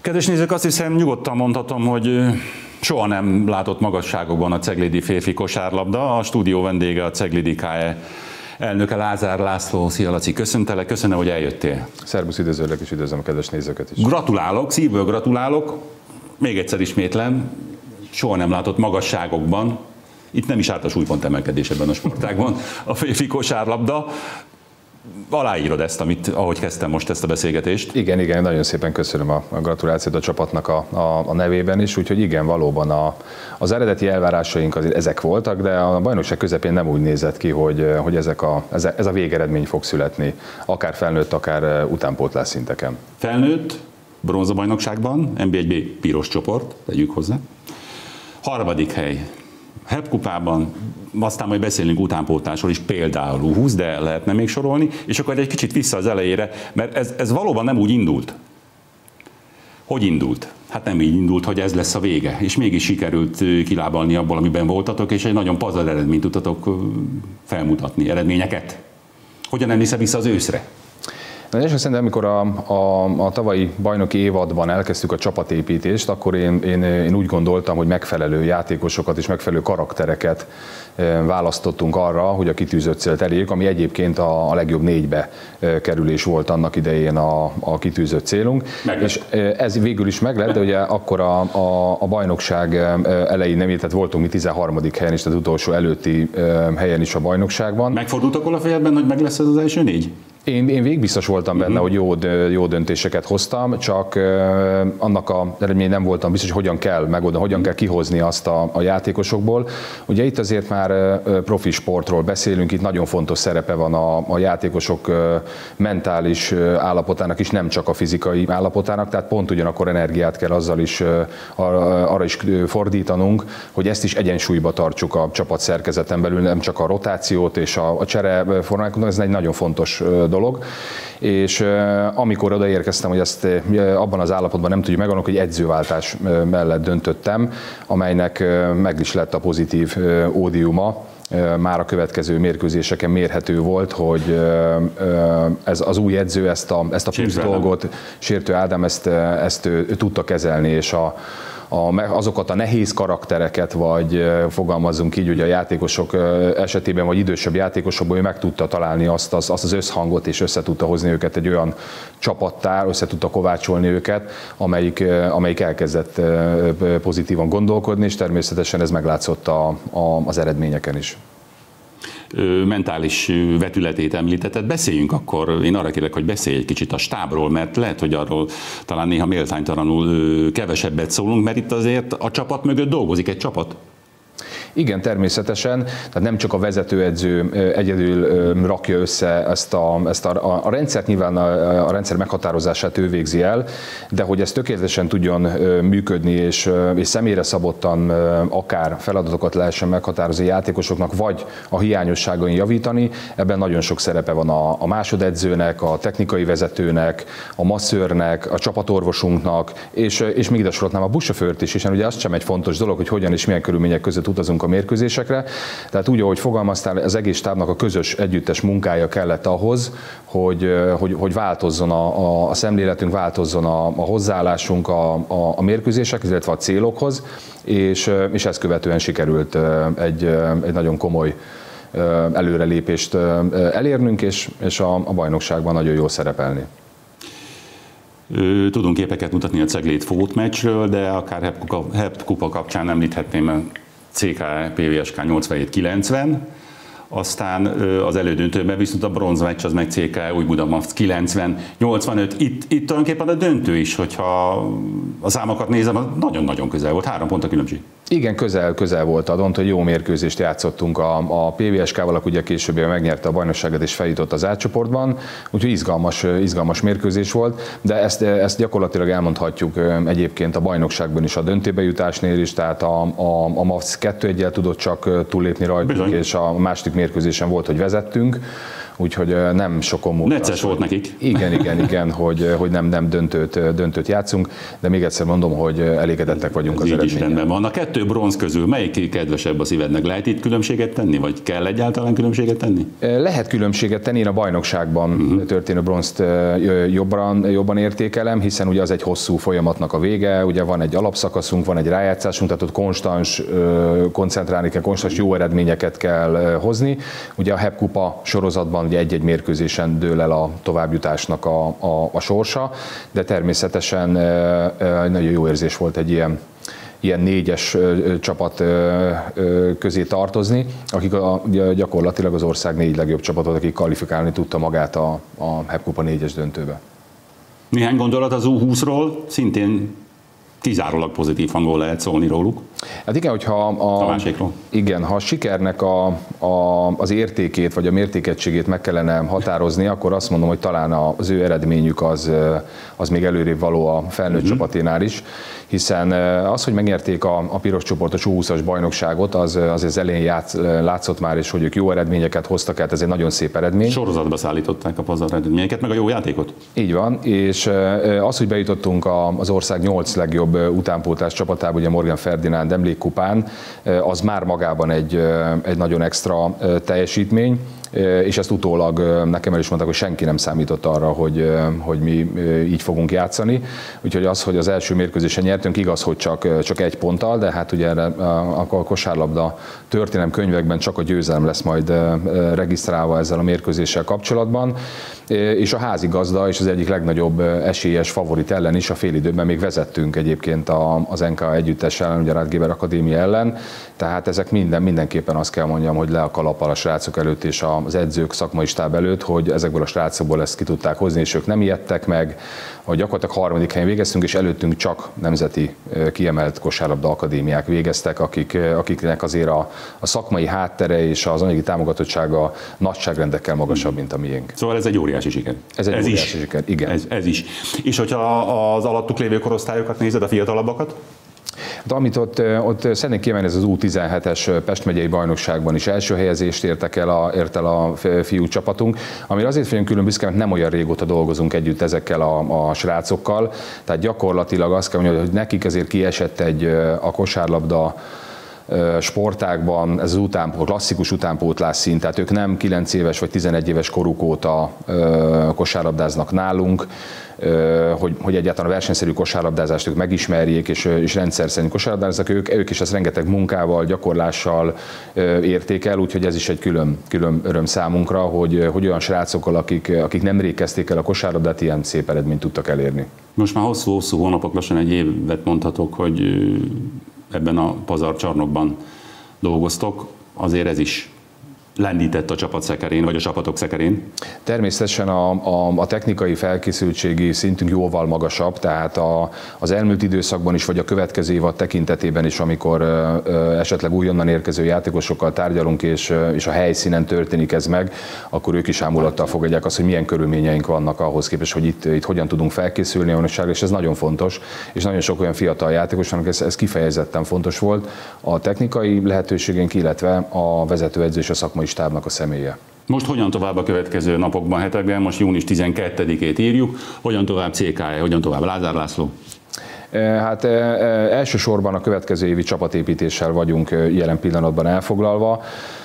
Kedves nézők, azt hiszem nyugodtan mondhatom, hogy soha nem látott magasságokban a ceglédi férfi kosárlabda. A stúdió vendége a Ceglédi KE elnöke Lázár László. Szia Laci, köszöntelek, köszönöm, hogy eljöttél. Szerbusz, üdvözöllek és üdvözlöm a kedves nézőket is. Gratulálok, szívből gratulálok. Még egyszer ismétlem, soha nem látott magasságokban. Itt nem is állt a súlypont emelkedés ebben a sportágban a férfi kosárlabda. Aláírod ezt, ahogy kezdtem most ezt a beszélgetést? Igen, nagyon szépen köszönöm a gratulációt a csapatnak a nevében is, úgyhogy igen, valóban az eredeti elvárásaink ezek voltak, de a bajnokság közepén nem úgy nézett ki, hogy ez a végeredmény fog születni, akár felnőtt, akár utánpótlás szinteken. Felnőtt, bronzabajnokságban, NB1B piros csoport, tegyük hozzá. 3. hely. HEP kupában, aztán majd beszélünk utánpótlásról is, például U20, de lehetne még sorolni, és akkor egy kicsit vissza az elejére, mert ez valóban nem úgy indult. Hogy indult? Hát nem így indult, hogy ez lesz a vége, és mégis sikerült kilábalni abból, amiben voltatok, és egy nagyon pazar eredményt tudtatok felmutatni, eredményeket. Hogyan emlékszel vissza az őszre? Na, és szerintem, amikor a tavalyi bajnoki évadban elkezdtük a csapatépítést, akkor én úgy gondoltam, hogy megfelelő játékosokat és megfelelő karaktereket választottunk arra, hogy a kitűzött célt elérjük, ami egyébként a legjobb 4-be kerülés volt annak idején a kitűzött célunk. És ez végül is meglett, de ugye akkor a bajnokság elején nem, tehát voltunk mi 13. helyen is, tehát utolsó előtti helyen is a bajnokságban. Megfordult akkor a fejedben, hogy meg lesz ez az első 4? Én végbiztos voltam benne, hogy jó döntéseket hoztam, csak annak a eredmény nem voltam biztos, hogy hogyan kell megoldani, hogyan kell kihozni azt a játékosokból. Ugye itt azért már profi sportról beszélünk, itt nagyon fontos szerepe van a játékosok mentális állapotának is, nem csak a fizikai állapotának, tehát pont ugyanakkor energiát kell azzal is arra is fordítanunk, hogy ezt is egyensúlyba tartsuk a csapat szerkezeten belül, nem csak a rotációt és a csere formákat, ez egy nagyon fontos dolog, és amikor odaérkeztem, hogy ezt abban az állapotban nem tudjuk megoldani, hogy edzőváltás mellett döntöttem, amelynek meg is lett a pozitív ódiuma. Már a következő mérkőzéseken mérhető volt, hogy ez az új edző ezt a plusz dolgot, Sértő Ádám ezt tudta kezelni, és azokat a nehéz karaktereket, vagy fogalmazzunk így, hogy a játékosok esetében, vagy idősebb játékosokból ő meg tudta találni azt az összhangot, és össze tudta hozni őket egy olyan csapattá, össze tudta kovácsolni őket, amelyik elkezdett pozitívan gondolkodni, és természetesen ez meglátszott az eredményeken is. Mentális vetületét említetted. Beszéljünk akkor, én arra kérlek, hogy beszélj egy kicsit a stábról, mert lehet, hogy arról talán néha méltánytalanul kevesebbet szólunk, mert itt azért a csapat mögött dolgozik egy csapat. Igen, természetesen, tehát nem csak a vezetőedző egyedül rakja össze ezt a rendszert, nyilván a rendszer meghatározását ő végzi el, de hogy ez tökéletesen tudjon működni, és személyre szabottan akár feladatokat lehessen meghatározni játékosoknak, vagy a hiányosságain javítani, ebben nagyon sok szerepe van a másodedzőnek, a technikai vezetőnek, a masszőrnek, a csapatorvosunknak, és még ide sorolhatnám a buszsofőrt is, hiszen ugye az sem egy fontos dolog, hogy hogyan és milyen körülmények között utazunk a mérkőzésekre. Tehát úgy, ahogy fogalmaztál, az egész stábnak a közös együttes munkája kellett ahhoz, hogy változzon a szemléletünk, változzon a hozzáállásunk a mérkőzésekhez, illetve a célokhoz, és ezt követően sikerült egy nagyon komoly előrelépést elérnünk, és a bajnokságban nagyon jól szerepelni. Tudunk képeket mutatni a Cegléd Fót meccsről, de akár HEP kupa kapcsán említhetném a CKE PVSK 87-90, aztán az elődöntőben viszont a bronzmeccs az meg CKE Újbudamaszt 90-85. Itt tulajdonképpen a döntő is, hogyha a számokat nézem, nagyon-nagyon közel volt, 3 pont a különbség. Igen, közel volt adont, hogy jó mérkőzést játszottunk a PVSK-val, aki ugye később megnyerte a bajnokságot és feljutott az átcsoportban, úgyhogy izgalmas mérkőzés volt, de ezt gyakorlatilag elmondhatjuk egyébként a bajnokságban is, a döntőbe jutásnél is, tehát a MAVC 2-1-jel tudott csak túllépni rajtunk, és a második mérkőzésen volt, hogy vezettünk. úgyhogy nem sokon múlt. Necces volt nekik. Igen, hogy nem döntőt játszunk, de még egyszer mondom, hogy elégedettek vagyunk az eredménnyel. Rendben van. A 2 bronz közül melyik kedvesebb a szívednek? Lehet itt különbséget tenni, vagy kell egyáltalán különbséget tenni? Lehet különbséget tenni, én a bajnokságban történő bronzt jobban értékelem, hiszen ugye az egy hosszú folyamatnak a vége, ugye van egy alapszakaszunk, van egy rájátszásunk, tehát ott konstans koncentrálni kell, konstans jó eredményeket kell hozni. Ugye a HEP kupa sorozatban ugye egy-egy mérkőzésen dől el a továbbjutásnak a sorsa, de természetesen nagyon jó érzés volt egy ilyen 4-es csapat közé tartozni, akik gyakorlatilag az ország 4 legjobb csapatot, akik kvalifikálni tudta magát a HEP kupa 4-es döntőbe. Néhány gondolat az U20-ról, szintén kizárólag pozitív hangon lehet szólni róluk. Hát igen, hogyha ha a sikernek az értékét vagy a mértékegységét meg kellene határozni, akkor azt mondom, hogy talán az ő eredményük az még előrébb való a felnőtt csapaténál is, hiszen az, hogy megnyerték a piros csoportos U20-as bajnokságot, az elején látszott már is, hogy ők jó eredményeket hoztak, hát ez egy nagyon szép eredmény. Sorozatba szállították a pazar eredményeket, meg a jó játékot. Így van, és az, hogy bejutottunk az ország 8 legjobb utánpótlás csapatába, ugye Morgan Ferdinánd emlékkupán, az már magában egy nagyon extra teljesítmény, és ezt utólag nekem el is mondták, hogy senki nem számított arra, hogy mi így fogunk játszani. Úgyhogy az, hogy az első mérkőzésen nyertünk, igaz, hogy csak 1 ponttal, de hát ugye a kosárlabda történelemkönyvekben csak a győzelem lesz majd regisztrálva ezzel a mérkőzéssel kapcsolatban. És a házigazda és az egyik legnagyobb esélyes favorit ellen is a félidőben még vezettünk egyébként az NK együttes ellen, ugye a Radgeber Akadémia ellen, tehát ezek mindenképpen azt kell mondjam, hogy le a kalappal a srácok előtt és az edzők szakmai stáb előtt, hogy ezekből a srácokból ezt ki tudták hozni, és ők nem ijedtek meg, hogy gyakorlatilag 3. helyen végeztünk, és előttünk csak nemzeti kiemelt kosárlabda akadémiák végeztek, akiknek azért a szakmai háttere és az anyagi támogatottsága nagyságrendekkel magasabb, mint a miénk. Szóval ez egy óriási siker. Ez egy óriási siker, igen. Ez is. És hogyha az alattuk lévő korosztályokat nézed, a fiatalabbakat? Hát, amit ott szeretnék kiemelni, ez az U17-es Pest megyei bajnokságban is első helyezést ért el a fiú csapatunk, amire azért vagyunk külön büszke, mert nem olyan régóta dolgozunk együtt ezekkel a srácokkal, tehát gyakorlatilag azt kell mondani, hogy nekik azért kiesett a kosárlabda sportákban ez az klasszikus utánpótlás szint, tehát ők nem 9 éves vagy 11 éves koruk óta kosárlabdáznak nálunk, hogy egyáltalán a versenyszerű kosárlabdázást ők megismerjék, és rendszer szerint kosárlabdáznak, ők is ezt rengeteg munkával, gyakorlással érték el, úgyhogy ez is egy külön öröm számunkra, hogy olyan srácokkal, akik nemrég kezdték el a kosárlabdát, ilyen szép eredményt tudtak elérni. Most már hosszú hónapok, lassan egy évet mondhatok, hogy ebben a pazarcsarnokban dolgoztok, azért ez is lendített a csapat szekerén, vagy a csapatok szekerén? Természetesen a technikai felkészültségi szintünk jóval magasabb, tehát az elmúlt időszakban is, vagy a következő évad tekintetében is, amikor esetleg újonnan érkező játékosokkal tárgyalunk, és a helyszínen történik ez meg, akkor ők is ámulattal fogadják azt, hogy milyen körülményeink vannak ahhoz képest, hogy itt hogyan tudunk felkészülni a bajnokságra, és ez nagyon fontos, és nagyon sok olyan fiatal játékos, ez kifejezetten fontos volt. A technikai lehetőségeink, illetve a vezetőedző és a szakmai stábnak a személye. Most hogyan tovább a következő napokban, hetekben? Most június 12-ét írjuk. Hogyan tovább CKE, hogyan tovább Lázár László? Hát elsősorban a következő évi csapatépítéssel vagyunk jelen pillanatban elfoglalva.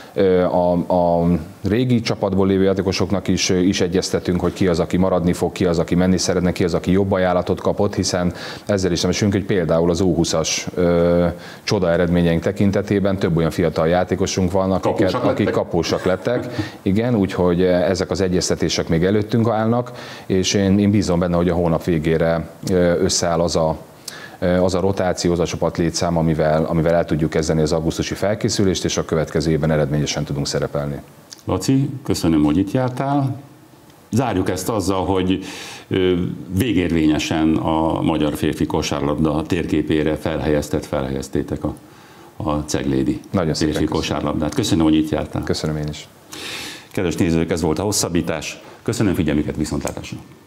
A régi csapatból lévő játékosoknak is egyeztetünk, hogy ki az, aki maradni fog, ki az, aki menni szeretne, ki az, aki jobb ajánlatot kapott, hiszen ezzel is nemesülünk, hogy például az U20-as csoda eredményeink tekintetében több olyan fiatal játékosunk van, akik kapósak lettek. Igen, úgyhogy ezek az egyeztetések még előttünk állnak, és én bízom benne, hogy a hónap végére összeáll az a rotáció, az a csapatlétszám, amivel el tudjuk kezdeni az augusztusi felkészülést, és a következő évben eredményesen tudunk szerepelni. Laci, köszönöm, hogy itt jártál. Zárjuk ezt azzal, hogy végérvényesen a magyar férfi kosárlabda térképére felhelyeztétek a ceglédi férfi kosárlabdát. Köszönöm, hogy itt jártál. Köszönöm én is. Kedves nézők, ez volt a hosszabbítás. Köszönöm figyelmüket, viszontlátásra.